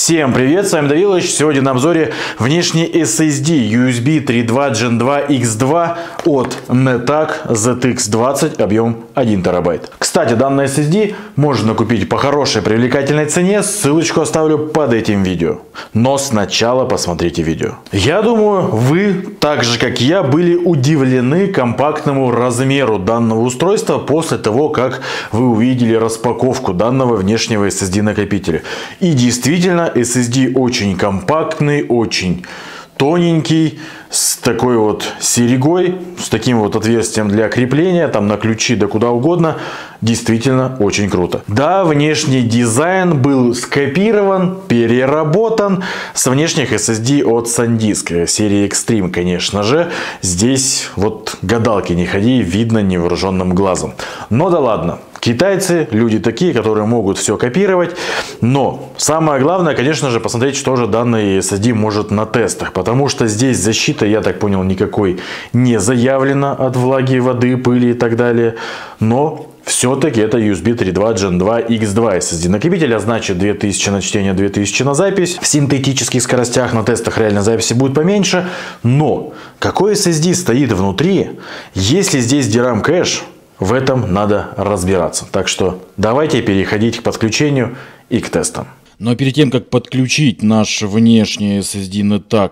Всем привет, с вами Давилович. Сегодня на обзоре внешний SSD USB 3.2 Gen 2 X2 от NetAC ZX20 объем 1 терабайт. Кстати, данный SSD можно купить по хорошей привлекательной цене, ссылочку оставлю под этим видео. Но сначала посмотрите видео. Я думаю, вы, так же как я, были удивлены компактному размеру данного устройства после того, как вы увидели распаковку данного внешнего SSD накопителя. И действительно, SSD очень компактный, очень тоненький, с такой вот серегой, с таким вот отверстием для крепления, там на ключи да куда угодно. Действительно очень круто. Да, внешний дизайн был скопирован, переработан с внешних SSD от SanDisk серии Extreme, конечно же. Здесь вот гадалки не ходи, видно невооруженным глазом. Но да ладно. Китайцы, люди такие, которые могут все копировать. Но самое главное, конечно же, посмотреть, что же данный SSD может на тестах. Потому что здесь защита, я так понял, никакой не заявлена от влаги, воды, пыли и так далее. Но все-таки это USB 3.2 Gen 2 X2 SSD накопитель, а значит 2000 на чтение, 2000 на запись. В синтетических скоростях на тестах реально записи будет поменьше. Но какой SSD стоит внутри, если здесь DRAM кэш? В этом надо разбираться. Так что давайте переходить к подключению и к тестам. Но перед тем, как подключить наш внешний SSD NetAC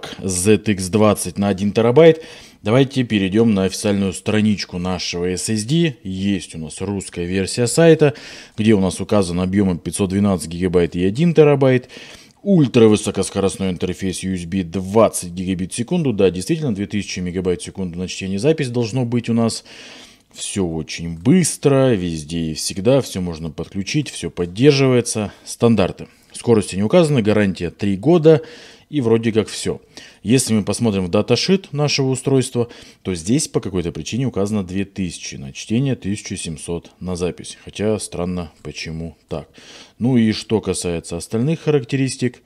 ZX20 на 1 терабайт, давайте перейдем на официальную страничку нашего SSD. Есть у нас русская версия сайта, где у нас указан объемы 512 гигабайт и 1 терабайт. Ультравысокоскоростной интерфейс USB 20 гигабит в секунду. Да, действительно, 2000 мегабайт в секунду на чтение и запись должно быть у нас. Все очень быстро, везде и всегда, все можно подключить, все поддерживается. Стандарты. Скорости не указаны, гарантия 3 года и вроде как все. Если мы посмотрим в даташит нашего устройства, то здесь по какой-то причине указано 2000 на чтение, 1700 на запись. Хотя странно, почему так. Ну и что касается остальных характеристик,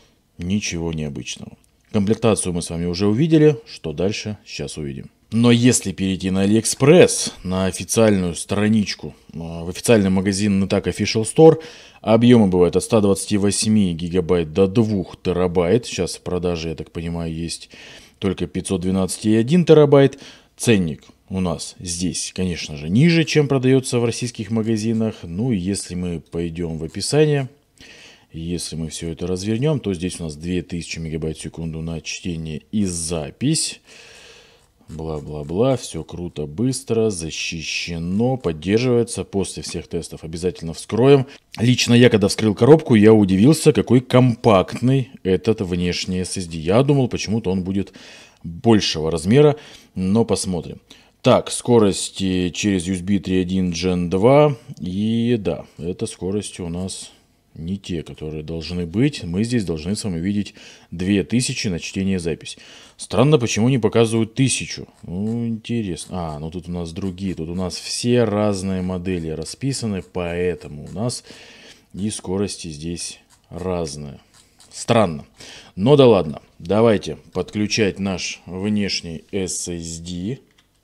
ничего необычного. Комплектацию мы с вами уже увидели, что дальше, сейчас увидим. Но если перейти на AliExpress, на официальную страничку, в официальный магазин NetAC Official Store, объемы бывают от 128 гигабайт до 2 терабайт. Сейчас в продаже, я так понимаю, есть только 512 и 1 терабайт. Ценник у нас здесь, конечно же, ниже, чем продается в российских магазинах. Ну и если мы пойдем в описание, если мы все это развернем, то здесь у нас 2000 мегабайт в секунду на чтение и запись. Бла-бла-бла, все круто, быстро, защищено, поддерживается. После всех тестов обязательно вскроем. Лично я, когда вскрыл коробку, я удивился, какой компактный этот внешний SSD. Я думал, почему-то он будет большего размера, но посмотрим. Так, скорости через USB 3.1 Gen 2. И да, это скорости у нас не те, которые должны быть. Мы здесь должны с вами видеть 2000 на чтение и запись. Странно, почему не показывают 1000. Ну, интересно. Ну тут у нас другие. Тут у нас все разные модели расписаны, поэтому у нас и скорости здесь разные. Странно. Но да ладно. Давайте подключать наш внешний SSD.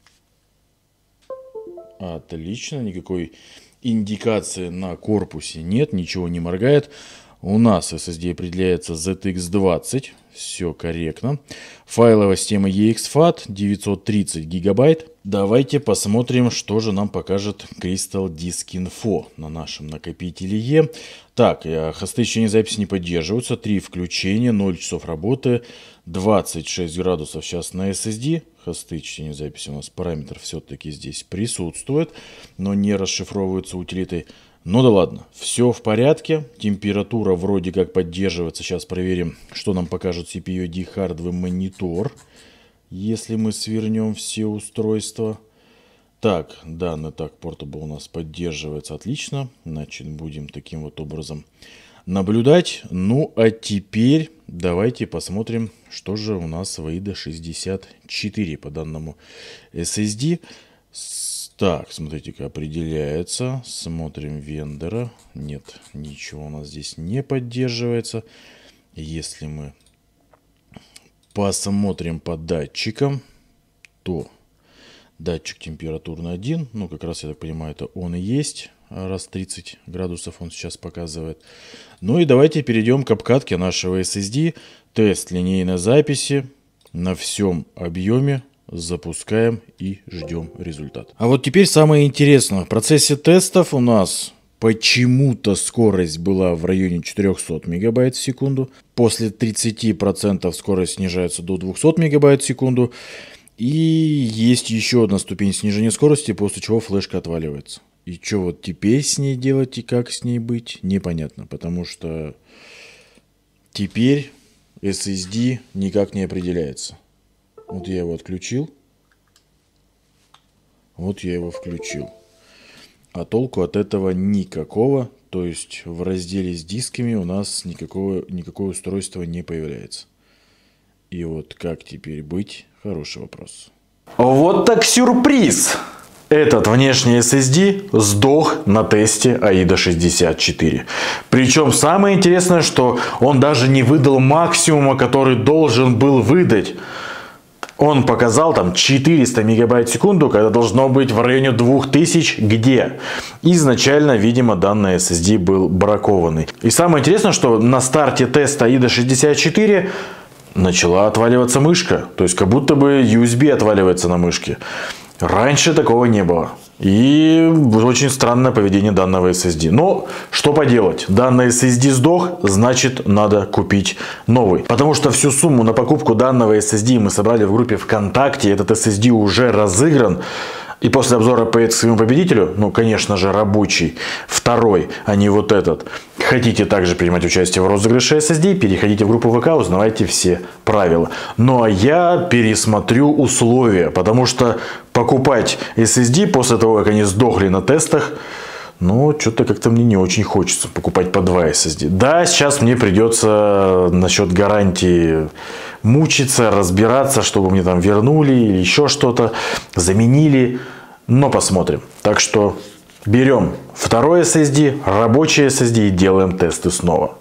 Отлично. Никакой индикации на корпусе нет, ничего не моргает. У нас SSD определяется ZX20, все корректно. Файловая система EXFAT 930 гигабайт. Давайте посмотрим, что же нам покажет Crystal Disk Info на нашем накопителе E. Так, хосты чтения записи не поддерживаются. 3 включения, 0 часов работы, 26 градусов сейчас на SSD. Хосты чтения записи у нас параметр все-таки здесь присутствует, но не расшифровываются утилитой. Ну да ладно, все в порядке. Температура вроде как поддерживается. Сейчас проверим, что нам покажет CPU-ID Hardware монитор, если мы свернем все устройства. Так, да, NetAC Portable у нас поддерживается отлично. Значит, будем таким вот образом наблюдать. Ну а теперь давайте посмотрим, что же у нас в AIDA 64 по данному SSD. Так, смотрите-ка, определяется. Смотрим вендора. Нет, ничего у нас здесь не поддерживается. Если мы посмотрим по датчикам, то датчик температурный 1. Ну, как раз, я так понимаю, это он и есть. раз 30 градусов он сейчас показывает. Ну и давайте перейдем к обкатке нашего SSD. Тест линейной записи на всем объеме. Запускаем и ждем результат. А вот теперь самое интересное. В процессе тестов у нас почему-то скорость была в районе 400 мегабайт в секунду. После 30% скорость снижается до 200 мегабайт в секунду. И есть еще одна ступень снижения скорости, после чего флешка отваливается. И что вот теперь с ней делать и как с ней быть, непонятно. Потому что теперь SSD никак не определяется. Вот я его отключил. Вот я его включил. А толку от этого никакого. То есть в разделе с дисками у нас никакое устройство не появляется. И вот как теперь быть? Хороший вопрос. Вот так сюрприз! Этот внешний SSD сдох на тесте AIDA 64. Причем самое интересное, что он даже не выдал максимума, который должен был выдать. Он показал там 400 мегабайт в секунду, когда должно быть в районе 2000, где изначально, видимо, данный SSD был бракованный. И самое интересное, что на старте теста AIDA 64 начала отваливаться мышка. То есть как будто бы USB отваливается на мышке. Раньше такого не было. И очень странное поведение данного SSD. Но что поделать, данный SSD сдох, значит надо купить новый. Потому что всю сумму на покупку данного SSD мы собрали в группе ВКонтакте. Этот SSD уже разыгран. И после обзора по своему победителю, ну конечно же рабочий, второй, а не вот этот. Хотите также принимать участие в розыгрыше SSD, переходите в группу ВК, узнавайте все правила. Ну а я пересмотрю условия, потому что покупать SSD после того, как они сдохли на тестах, ну, что-то как-то мне не очень хочется покупать по 2 SSD. Да, сейчас мне придется насчет гарантии мучиться, разбираться, чтобы мне там вернули или еще что-то, заменили. Но посмотрим. Так что берем второй SSD, рабочий SSD и делаем тесты снова.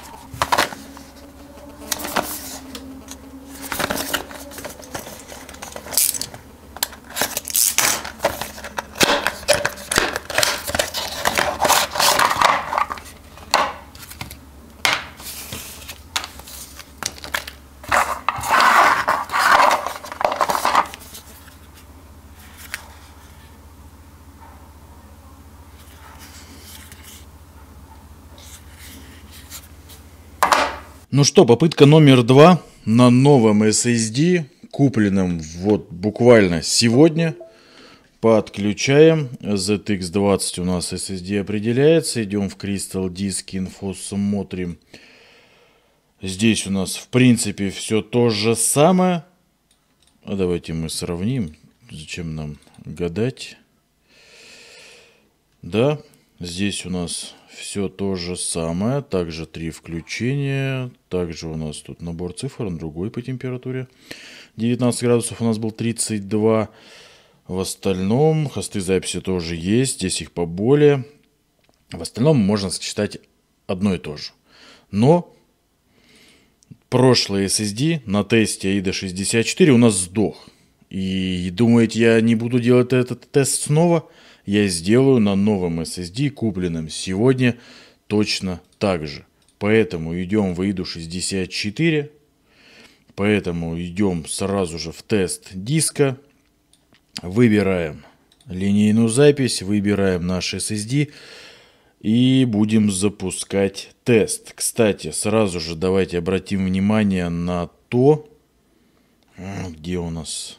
Ну что, попытка номер 2 на новом SSD, купленном вот буквально сегодня. Подключаем. ZX 20 у нас SSD определяется. Идем в Crystal Disk Info, смотрим. Здесь у нас в принципе все то же самое. А давайте мы сравним. Зачем нам гадать? Да, здесь у нас все то же самое. Также 3 включения. Также у нас тут набор цифр, он другой по температуре. 19 градусов у нас был 32. В остальном хосты записи тоже есть. Здесь их поболее. В остальном можно сочетать одно и то же. Но прошлый SSD на тесте AIDA 64 у нас сдох. И думаете, я не буду делать этот тест снова? Я сделаю на новом SSD, купленном сегодня, точно так же. Поэтому идем в AIDA 64. Поэтому идем сразу же в тест диска. Выбираем линейную запись, выбираем наш SSD и будем запускать тест. Кстати, сразу же давайте обратим внимание на то, где у нас,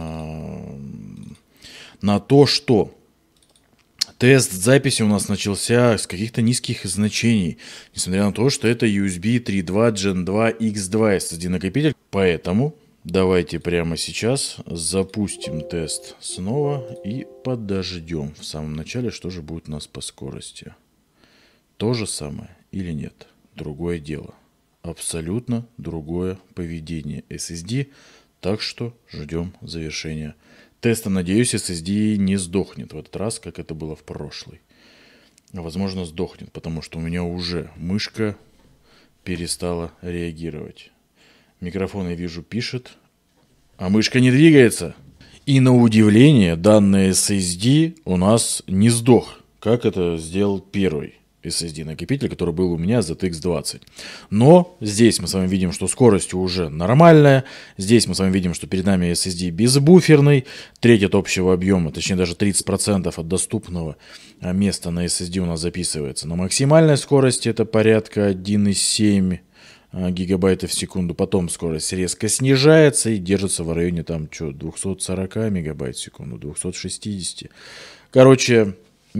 на то, что тест записи у нас начался с каких-то низких значений, несмотря на то, что это USB 3.2 Gen 2 X2 SSD накопитель. Поэтому давайте прямо сейчас запустим тест снова и подождем в самом начале, что же будет у нас по скорости. То же самое или нет? Другое дело. Абсолютно другое поведение SSD. Так что ждем завершения теста. Надеюсь, SSD не сдохнет в этот раз, как это было в прошлый. Возможно, сдохнет, потому что у меня уже мышка перестала реагировать. Микрофон, я вижу, пишет, а мышка не двигается. И на удивление, данный SSD у нас не сдох. как это сделал первый SSD накопитель, который был у меня ZTX 20. Но здесь мы с вами видим, что скорость уже нормальная. Здесь мы с вами видим, что перед нами SSD безбуферный. Треть от общего объема, точнее даже 30% от доступного места на SSD у нас записывается на максимальной скорости. Это порядка 1,7 гигабайтов в секунду. Потом скорость резко снижается и держится в районе там 240 мегабайт в секунду, 260. Короче,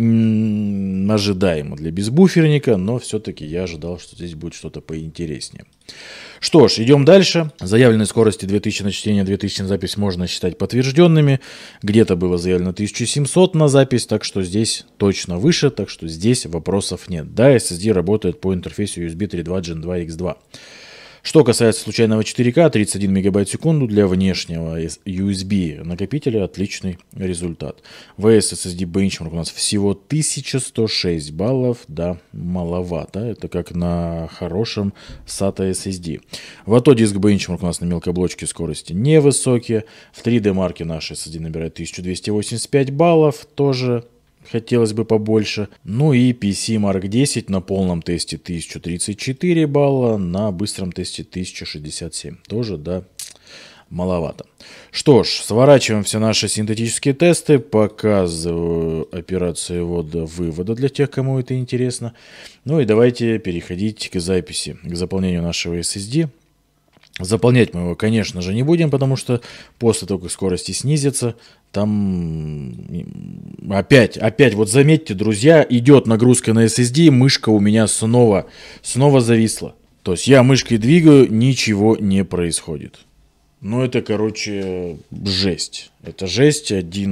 ожидаемо для безбуферника, но все-таки я ожидал, что здесь будет что-то поинтереснее. Что ж, идем дальше. Заявленные скорости 2000 на чтение, 2000 на запись можно считать подтвержденными. Где-то было заявлено 1700 на запись, так что здесь точно выше, так что здесь вопросов нет. Да, SSD работает по интерфейсу USB 3.2 Gen 2 X2. Что касается случайного 4К, 31 мегабайт в секунду для внешнего USB накопителя отличный результат. VS SSD Benchmark у нас всего 1106 баллов, да, маловато. Это как на хорошем SATA SSD. В ATO Disk Benchmark у нас на мелкоблочке скорости невысокие. В 3D марке наш SSD набирает 1285 баллов, тоже хотелось бы побольше. Ну и PC Mark 10 на полном тесте 1034 балла, на быстром тесте 1067. Тоже, да, маловато. Что ж, сворачиваем все наши синтетические тесты. Показываю операцию ввода-вывода для тех, кому это интересно. Ну и давайте переходить к записи, к заполнению нашего SSD. Заполнять мы его, конечно же, не будем, потому что после того, как скорости снизятся, там опять, вот заметьте, друзья, идет нагрузка на SSD, мышка у меня снова зависла. То есть я мышкой двигаю, ничего не происходит. Ну, это, короче, жесть. Это жесть.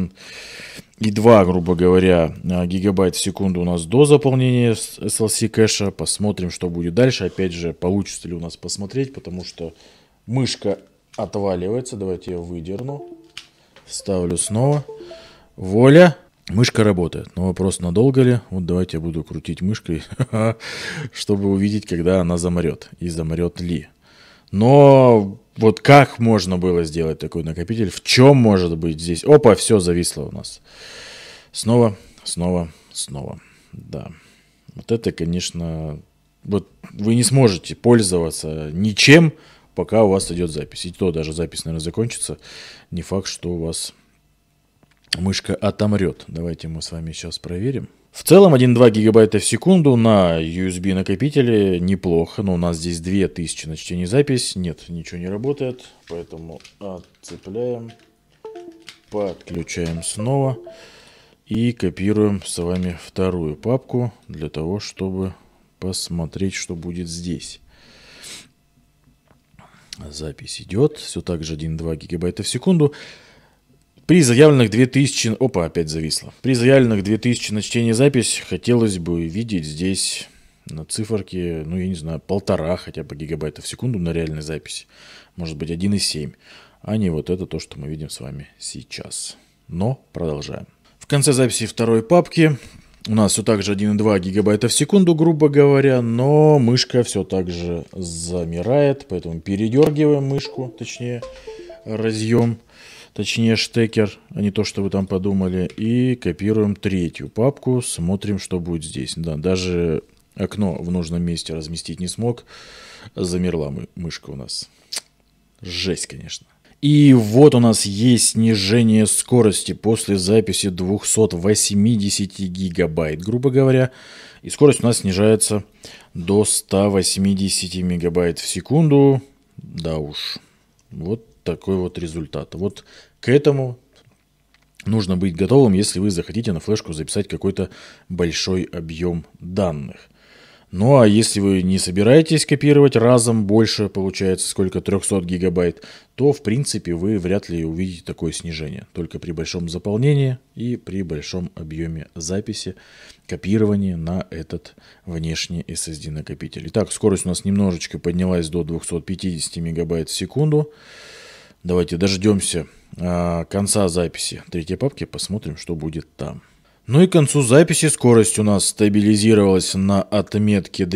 1,2, грубо говоря, гигабайт в секунду у нас до заполнения SLC кэша. Посмотрим, что будет дальше. Опять же, получится ли у нас посмотреть, потому что мышка отваливается. Давайте я выдерну. Ставлю снова. Воля. Мышка работает. Но вопрос, надолго ли? Вот давайте я буду крутить мышкой, чтобы увидеть, когда она замрет. И замрет ли. Но вот как можно было сделать такой накопитель? В чем может быть здесь? Опа, все зависло у нас. Снова. Да. Вот это, конечно... Вот вы не сможете пользоваться ничем, пока у вас идет запись. И то даже запись, наверное, закончится. Не факт, что у вас мышка отомрет. Давайте мы с вами сейчас проверим. В целом 1,2 гигабайта в секунду на USB накопителе неплохо, но у нас здесь 2000 на чтение запись. Нет, ничего не работает, поэтому отцепляем, подключаем снова и копируем с вами вторую папку для того, чтобы посмотреть, что будет здесь. Запись идет, все так же 1,2 гигабайта в секунду. При заявленных 2000... Опа, опять зависло. При заявленных 2000 на чтение запись хотелось бы видеть здесь на циферке, ну, я не знаю, 1,5 хотя бы гигабайта в секунду на реальной записи. Может быть, 1,7. А не вот это то, что мы видим с вами сейчас. Но продолжаем. В конце записи второй папки у нас все так же 1,2 гигабайта в секунду, грубо говоря, но мышка все так же замирает, поэтому передергиваем мышку, точнее, разъем. Точнее, штекер, а не то, что вы там подумали. И копируем третью папку. Смотрим, что будет здесь. Да, даже окно в нужном месте разместить не смог. Замерла мышка у нас. Жесть, конечно. И вот у нас есть снижение скорости после записи 280 гигабайт, грубо говоря. И скорость у нас снижается до 180 мегабайт в секунду. Да уж. Вот такой вот результат. Вот к этому нужно быть готовым, если вы захотите на флешку записать какой-то большой объем данных. Ну а если вы не собираетесь копировать разом больше, получается сколько, 300 гигабайт, то в принципе вы вряд ли увидите такое снижение. Только при большом заполнении и при большом объеме записи, копирования на этот внешний SSD накопитель. Итак, скорость у нас немножечко поднялась до 250 мегабайт в секунду. Давайте дождемся конца записи третьей папки, посмотрим, что будет там. Ну и к концу записи скорость у нас стабилизировалась на отметке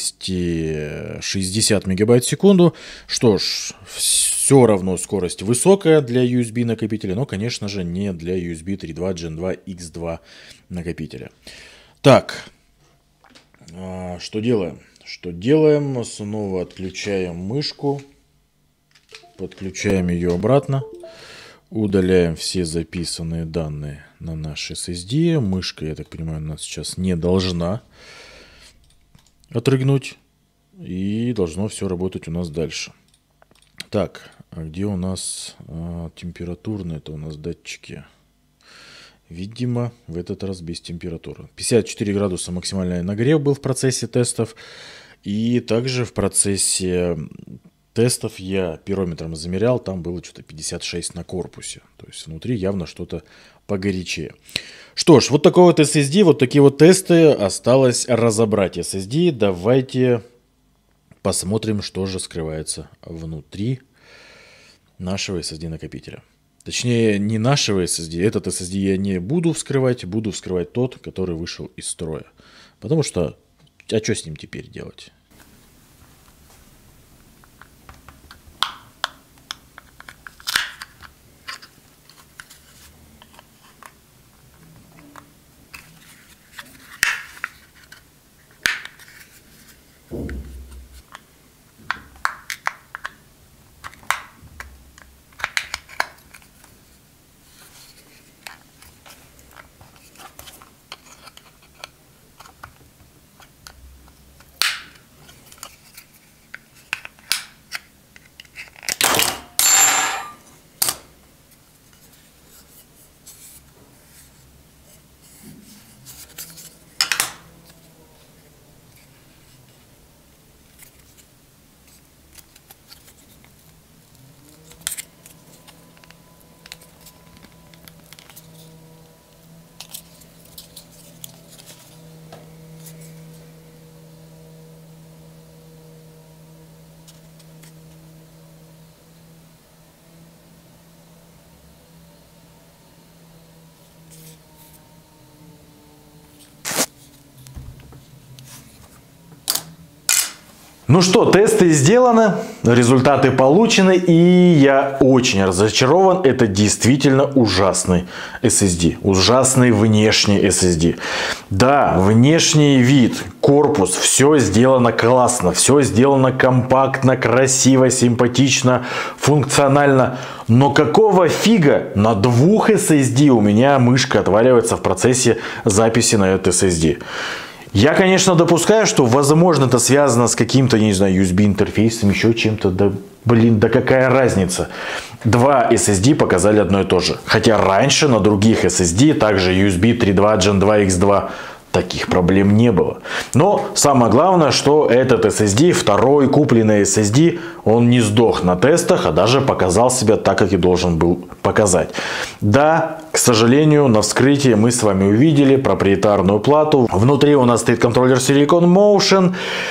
260 мегабайт в секунду. Что ж, все равно скорость высокая для USB накопителя, но, конечно же, не для USB 3.2 Gen 2 X2 накопителя. Так, что делаем? Что делаем? Снова отключаем мышку, подключаем ее обратно, удаляем все записанные данные на наш SSD. Мышка, я так понимаю, у нас сейчас не должна отрыгнуть, и должно все работать у нас дальше. Так, а где у нас температурные? Это у нас датчики. Видимо, в этот раз без температуры. 54 градуса максимальный нагрев был в процессе тестов. И также в процессе тестов я пирометром замерял, там было что-то 56 на корпусе. То есть внутри явно что-то погорячее. Что ж, вот такой вот SSD, вот такие вот тесты. Осталось разобрать SSD. Давайте посмотрим, что же скрывается внутри нашего SSD накопителя. Точнее, не нашего SSD. Этот SSD я не буду вскрывать. Буду вскрывать тот, который вышел из строя. Потому что, а что с ним теперь делать? Ну что, тесты сделаны, результаты получены, и я очень разочарован. Это действительно ужасный SSD, ужасный внешний SSD. Да, внешний вид, корпус, все сделано классно, все сделано компактно, красиво, симпатично, функционально. Но какого фига на двух SSD у меня мышка отваливается в процессе записи на этот SSD? Я, конечно, допускаю, что, возможно, это связано с каким-то, не знаю, USB-интерфейсом, еще чем-то. Да, блин, да какая разница? Два SSD показали одно и то же. Хотя раньше на других SSD, также USB 3.2 Gen 2 X2, таких проблем не было. Но самое главное, что этот SSD, второй купленный SSD, он не сдох на тестах, а даже показал себя так, как и должен был показать. Да, к сожалению, на вскрытии мы с вами увидели проприетарную плату. Внутри у нас стоит контроллер Silicon Motion,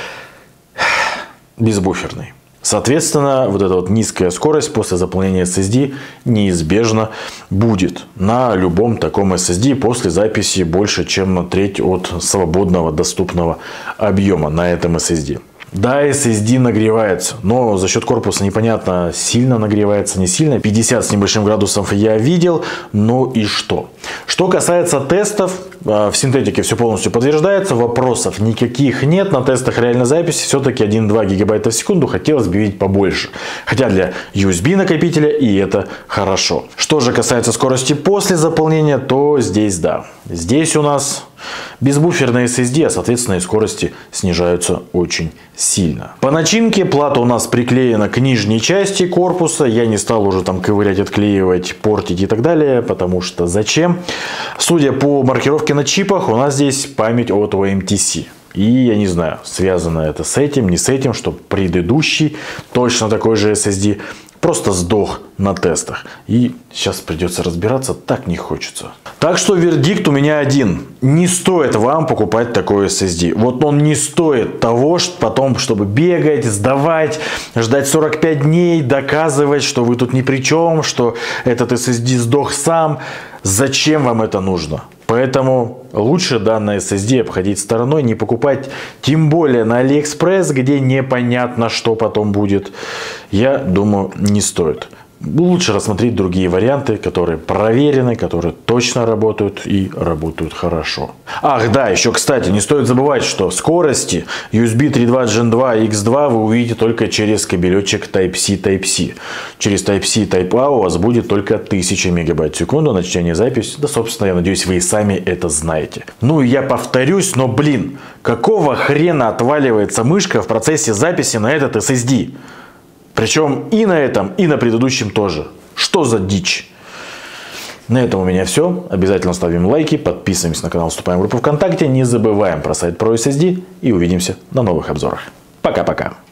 безбуферный. Соответственно, вот эта вот низкая скорость после заполнения SSD неизбежно будет на любом таком SSD после записи больше, чем на треть от свободного доступного объема на этом SSD. Да, SSD нагревается, но за счет корпуса непонятно, сильно нагревается, не сильно. 50 с небольшим градусов я видел, ну и что? Что касается тестов, в синтетике все полностью подтверждается, вопросов никаких нет. На тестах реальной записи все-таки 1-2 гигабайта в секунду хотелось бы видеть побольше. Хотя для USB накопителя и это хорошо. Что же касается скорости после заполнения, то здесь да. Здесь у нас безбуферные SSD, а соответственно и скорости снижаются очень сильно. По начинке плата у нас приклеена к нижней части корпуса. Я не стал уже там ковырять, отклеивать, портить и так далее, потому что зачем? Судя по маркировке на чипах, у нас здесь память от OMTC. И я не знаю, связано это с этим, не с этим, что предыдущий, точно такой же SSD, просто сдох на тестах. И сейчас придется разбираться, так не хочется. Так что вердикт у меня один. Не стоит вам покупать такой SSD. Вот он не стоит того, что потом, чтобы бегать, сдавать, ждать 45 дней, доказывать, что вы тут ни при чем, что этот SSD сдох сам. Зачем вам это нужно? Поэтому лучше данное SSD обходить стороной, не покупать, тем более на AliExpress, где непонятно, что потом будет. Я думаю, не стоит. лучше рассмотреть другие варианты, которые проверены, которые точно работают и работают хорошо. Ах да, еще, кстати, не стоит забывать, что скорости USB 3.2 Gen 2 X2 вы увидите только через кабелечек Type-C Type-C. Через Type-C Type-A у вас будет только 1000 мегабайт в секунду на чтение и запись. Да, собственно, я надеюсь, вы и сами это знаете. Ну и я повторюсь, но блин, какого хрена отваливается мышка в процессе записи на этот SSD? Причем и на этом, и на предыдущем тоже. Что за дичь? На этом у меня все. Обязательно ставим лайки, подписываемся на канал, вступаем в группу ВКонтакте. Не забываем про сайт ProSSD и увидимся на новых обзорах. Пока-пока.